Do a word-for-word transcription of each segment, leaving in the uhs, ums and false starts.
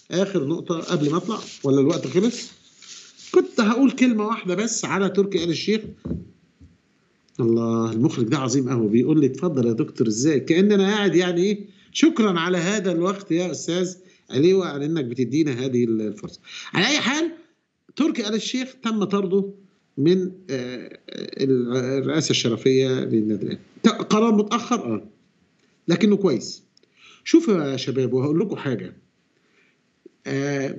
اخر نقطه قبل ما اطلع ولا الوقت خلص. كنت هقول كلمه واحده بس على تركي آل الشيخ. الله، المخرج ده عظيم قوي، بيقول لي اتفضل يا دكتور ازاي، كأن انا قاعد يعني ايه، شكرا على هذا الوقت يا استاذ عليوة على انك بتدينا هذه الفرصه. على اي حال، تركي آل الشيخ تم طرده من الرئاسه الشرفيه للنادي الاهلي. قرار متاخر اه لكنه كويس. شوفوا يا شباب، وهقول لكم حاجه، آه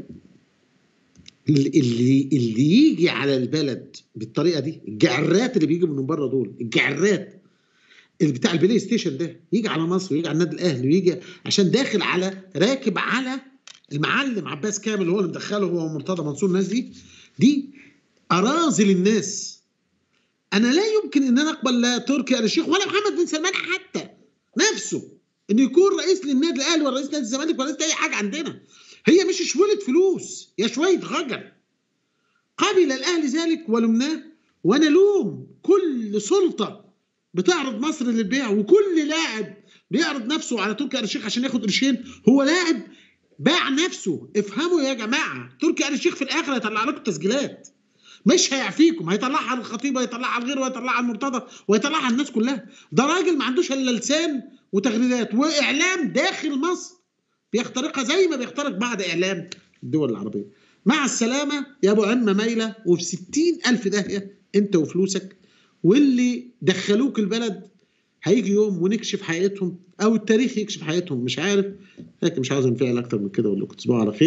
اللي اللي يجي على البلد بالطريقه دي، الجعرات اللي بيجوا من بره دول، الجعرات اللي بتاع البلاي ستيشن ده، يجي على مصر ويجي على النادي الاهلي ويجي عشان داخل على راكب على المعلم عباس كامل، هو اللي مدخله، هو ومرتضى منصور. الناس دي دي اراذل الناس. انا لا يمكن ان انا اقبل لا تركي آل الشيخ ولا محمد بن سلمان حتى نفسه انه يكون رئيس للنادي الاهلي ولا رئيس نادي الزمالك ولا رئيس اي حاجه عندنا. هي مش شويه فلوس، يا شويه غجر. قبل الاهلي ذلك ولمناه، وانا لوم كل سلطه بتعرض مصر للبيع وكل لاعب بيعرض نفسه على تركي آل الشيخ عشان ياخد قرشين. هو لاعب باع نفسه. افهموا يا جماعه، تركي آل الشيخ في الاخر هيطلع لكم تسجيلات، مش هيعفيكم، هيطلعها على الخطيب وهيطلعها على الغير وهيطلعها على المرتضى وهيطلعها على الناس كلها. ده راجل ما عندوش الا لسان وتغريدات واعلام داخل مصر بيخترقها زي ما بيخترق بعض اعلام الدول العربيه. مع السلامه يا ابو عمه مايله وفي ستين الف داهيه انت وفلوسك، واللي دخلوك البلد هيجي يوم ونكشف حقيقتهم او التاريخ يكشف حقيقتهم، مش عارف. لكن مش عاوز انفعل اكتر من كده، واقول لكم تصبحوا على خير.